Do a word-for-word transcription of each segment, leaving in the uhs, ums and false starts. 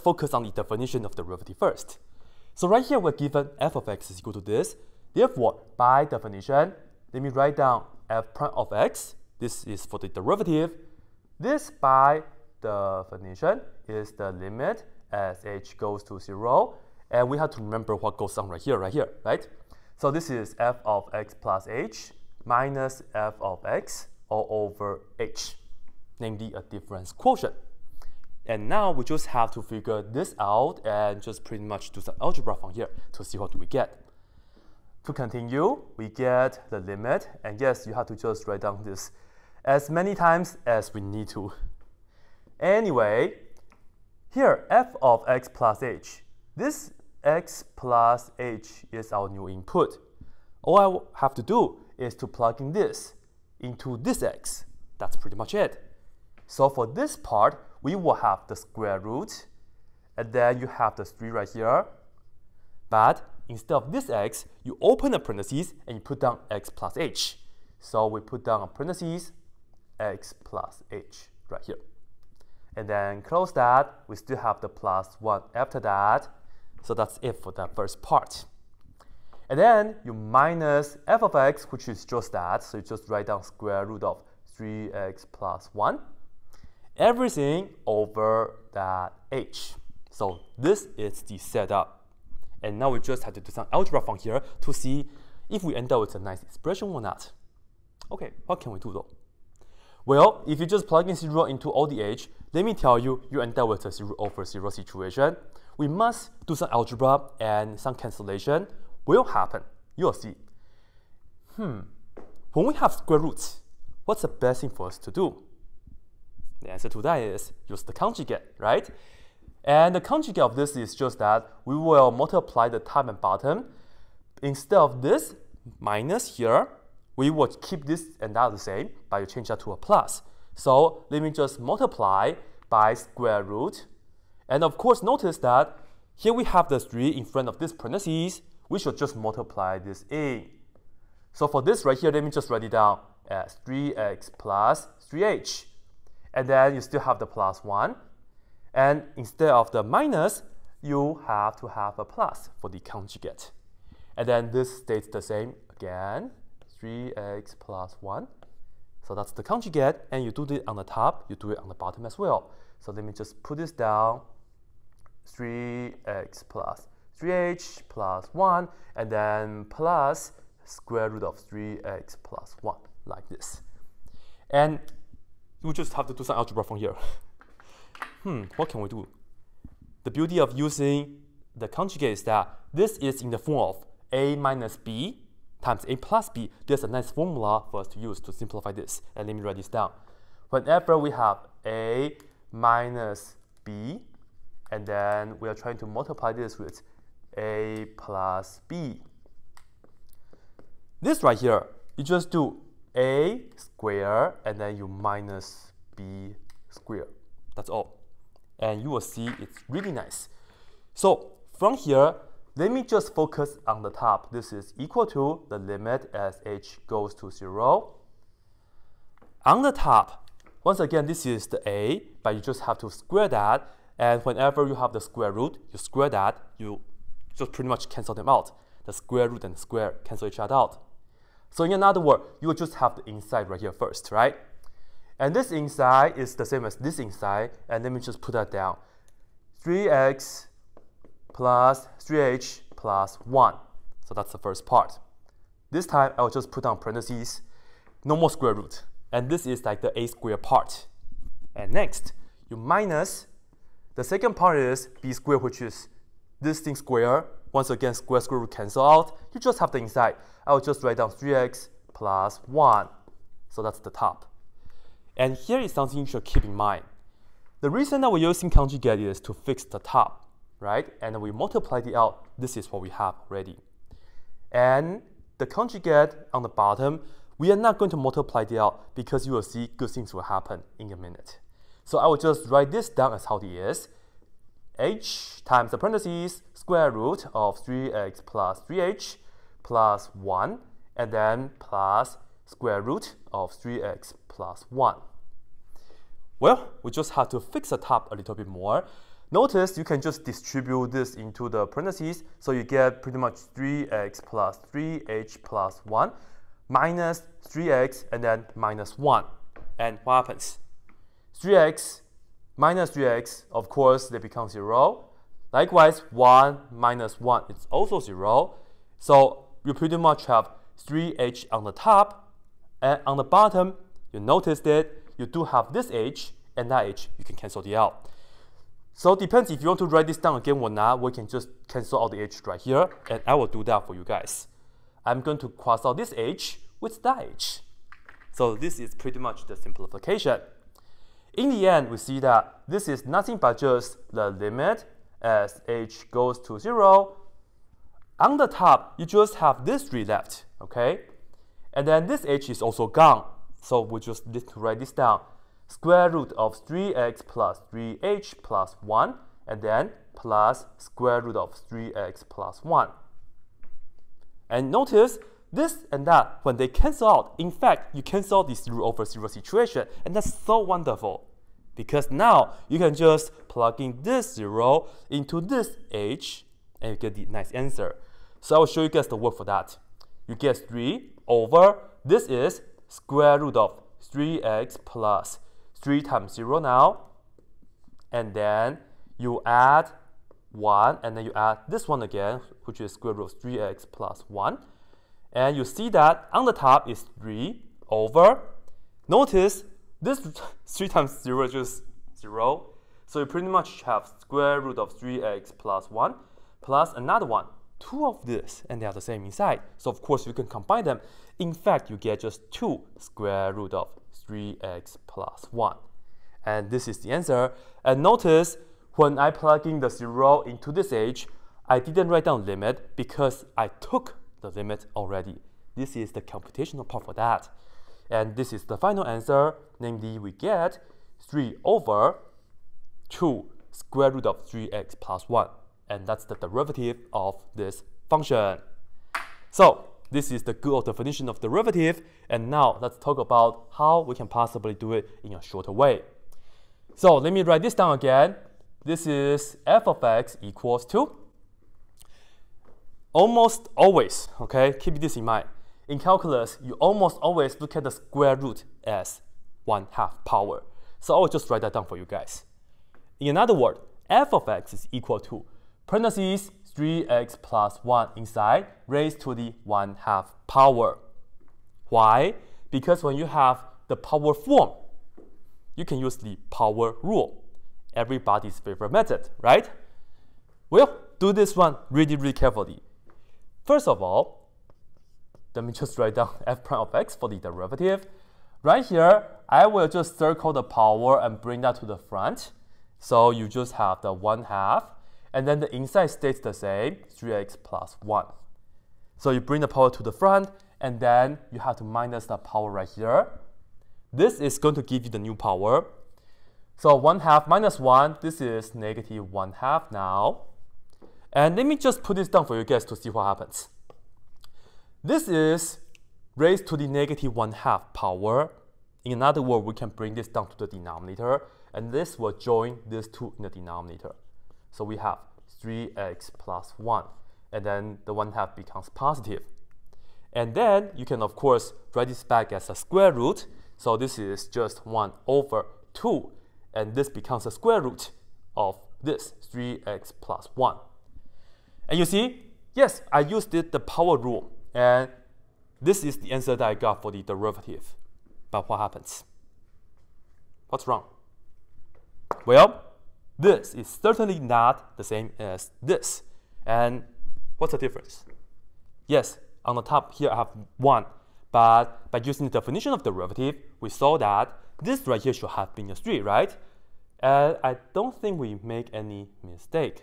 focus on the definition of the derivative first. So right here, we're given f of x is equal to this. Therefore, by definition, let me write down f prime of x. This is for the derivative. This, by definition, is the limit as h goes to zero. And we have to remember what goes on right here, right here, right? So this is f of x plus h minus f of x all over h, namely a difference quotient. And now we just have to figure this out and just pretty much do some algebra from here to see what do we get. To continue, we get the limit, and yes, you have to just write down this as many times as we need to. Anyway, here, f of x plus h. This x plus h is our new input. All I have to do is to plug in this into this x. That's pretty much it. So for this part, we will have the square root, and then you have the three right here. But instead of this x, you open a parentheses and you put down x plus h. So we put down a parentheses, x plus h right here. And then close that, we still have the plus one after that. So that's it for that first part. And then you minus f of x, which is just that. So you just write down square root of three x plus one. Everything over that h. So this is the setup. And now we just have to do some algebra from here to see if we end up with a nice expression or not. Okay, what can we do though? Well, if you just plug in zero into all the h, let me tell you, you end up with a zero over zero situation. We must do some algebra and some cancellation will happen. You'll see. Hmm, when we have square roots, what's the best thing for us to do? The answer to that is use the conjugate, right? And the conjugate of this is just that we will multiply the top and bottom. Instead of this minus here, we will keep this and that the same, but you change that to a plus. So let me just multiply by square root. And of course, notice that here we have the three in front of this parentheses. We should just multiply this in. So for this right here, let me just write it down as three x plus three h. And then you still have the plus one. And instead of the minus, you have to have a plus for the conjugate. And then this stays the same again, three x plus one. So that's the conjugate, and you do it on the top, you do it on the bottom as well. So let me just put this down, three x plus three h plus one, and then plus square root of three x plus one, like this. And you just have to do some algebra from here. Hmm, what can we do? The beauty of using the conjugate is that this is in the form of a minus b times a plus b. There's a nice formula for us to use to simplify this. And let me write this down. Whenever we have a minus b, and then we are trying to multiply this with a plus b. This right here, you just do a square, and then you minus b square. That's all. And you will see it's really nice. So from here, let me just focus on the top. This is equal to the limit as h goes to zero. On the top, once again, this is the a, but you just have to square that. And whenever you have the square root, you square that, you just pretty much cancel them out. The square root and the square cancel each other out. So in another word, you will just have the inside right here first, right? And this inside is the same as this inside, and let me just put that down. three x plus three h plus one. So that's the first part. This time, I'll just put down parentheses, no more square root. And this is like the a square part. And next, you minus, the second part is b squared, which is this thing square. Once again, square square root cancel out. You just have the inside. I'll just write down three x plus one. So that's the top. And here is something you should keep in mind. The reason that we're using conjugate is to fix the top, right? And then we multiply it out. This is what we have already. And the conjugate on the bottom, we are not going to multiply it out because you will see good things will happen in a minute. So I will just write this down as how it is. H times the parentheses square root of three x plus three h plus one, and then plus square root of three x plus one. Well, we just have to fix the top a little bit more. Notice you can just distribute this into the parentheses, so you get pretty much three x plus three h plus one minus three x and then minus one. And what happens? three x minus three x, of course, they become zero. Likewise, one minus one is also zero. So you pretty much have three h on the top, and on the bottom, you notice that you do have this h, and that h, you can cancel it out. So it depends if you want to write this down again or not, we can just cancel out the h right here, and I will do that for you guys. I'm going to cross out this h with that h. So this is pretty much the simplification. In the end, we see that this is nothing but just the limit as h goes to zero. On the top, you just have this three left, okay? And then this h is also gone. So we just need to write this down. Square root of three x plus three h plus one, and then plus square root of three x plus one. And notice this and that, when they cancel out, in fact, you cancel out this zero over zero situation, and that's so wonderful. Because now you can just plug in this zero into this h, and you get the nice answer. So I will show you guys the work for that. You get three over, this is square root of three x plus three times zero now, and then you add one, and then you add this one again, which is square root of three x plus one. And you see that on the top is three over, notice this three times zero is just zero. So you pretty much have square root of three x plus one plus another one, two of this, and they are the same inside. So of course you can combine them. In fact, you get just two square root of three x plus one. And this is the answer. And notice when I plug in the zero into this h, I didn't write down limit because I took the limit already. This is the computational part for that. And this is the final answer, namely we get three over two square root of three x plus one. And that's the derivative of this function. So this is the good old definition of derivative. And now let's talk about how we can possibly do it in a shorter way. So let me write this down again. This is f of x equals to, almost always, okay, keep this in mind. In calculus, you almost always look at the square root as one half power. So I will just write that down for you guys. In other words, f of x is equal to parentheses three x plus one inside raised to the one half power. Why? Because when you have the power form, you can use the power rule. Everybody's favorite method, right? Well, do this one really, really carefully. First of all, let me just write down f prime of x for the derivative. Right here, I will just circle the power and bring that to the front. So you just have the one half, and then the inside stays the same, three x plus one. So you bring the power to the front, and then you have to minus the power right here. This is going to give you the new power. So one half minus one, this is negative one half now. And let me just put this down for you guys to see what happens. This is raised to the negative one half power. In other words, we can bring this down to the denominator, and this will join these two in the denominator. So we have three x plus one, and then the one half becomes positive. And then you can, of course, write this back as a square root. So this is just one over two, and this becomes a square root of this three x plus one. And you see, yes, I used it, the power rule, and this is the answer that I got for the derivative. But what happens? What's wrong? Well, this is certainly not the same as this. And what's the difference? Yes, on the top here I have one, but by using the definition of derivative, we saw that this right here should have been a three, right? And I don't think we make any mistake.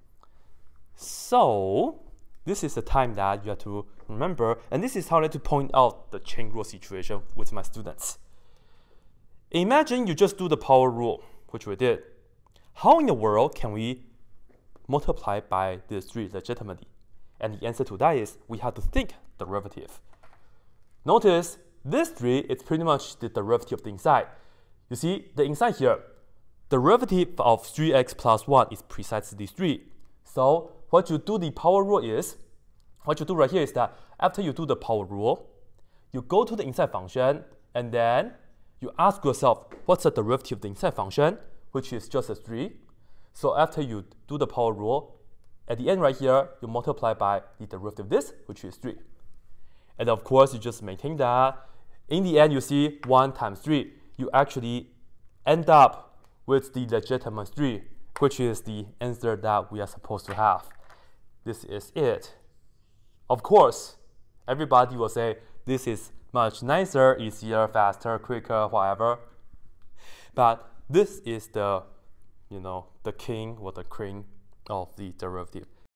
So this is the time that you have to remember, and this is how I like to point out the chain rule situation with my students. Imagine you just do the power rule, which we did. How in the world can we multiply by this three legitimately? And the answer to that is we have to think derivative. Notice this three is pretty much the derivative of the inside. You see, the inside here, derivative of three x plus one is precisely three. So what you do the power rule is, what you do right here is that after you do the power rule, you go to the inside function and then you ask yourself, what's the derivative of the inside function, which is just a three. So after you do the power rule, at the end right here, you multiply by the derivative of this, which is three. And of course, you just maintain that. In the end, you see one times three. You actually end up with the legitimate three, which is the answer that we are supposed to have. This is it. Of course, everybody will say this is much nicer, easier, faster, quicker, whatever. But this is the, you know, the king or the queen of the derivative.